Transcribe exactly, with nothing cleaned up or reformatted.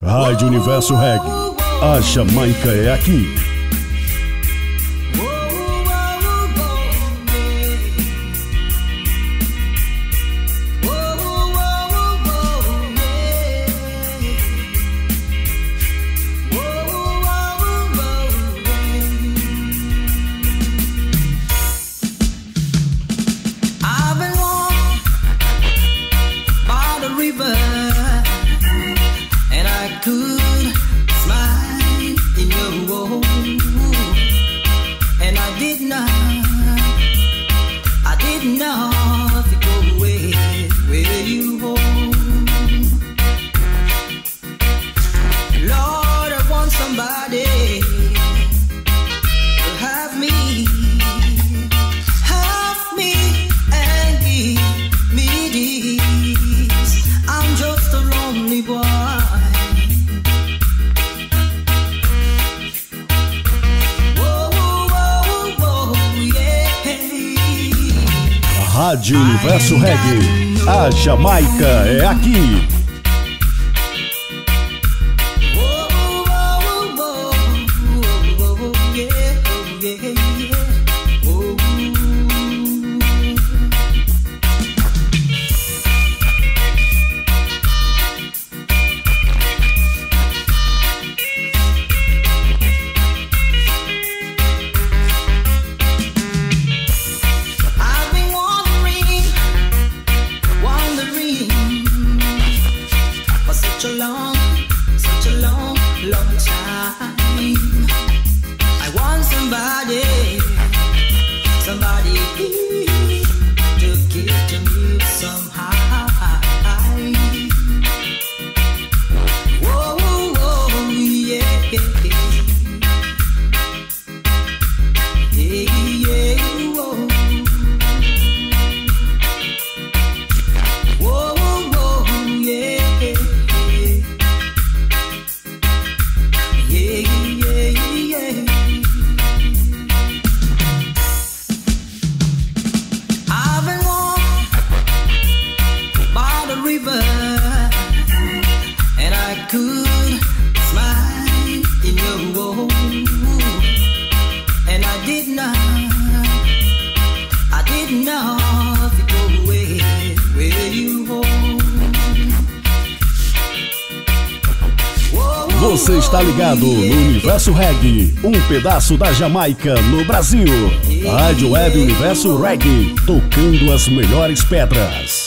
Rádio Universo Reggae, a Jamaica é aqui. Rádio Universo Reggae, a Jamaica é aqui. Você está ligado no Universo Reggae, um pedaço da Jamaica no Brasil. Rádio Web Universo Reggae, tocando as melhores pedras.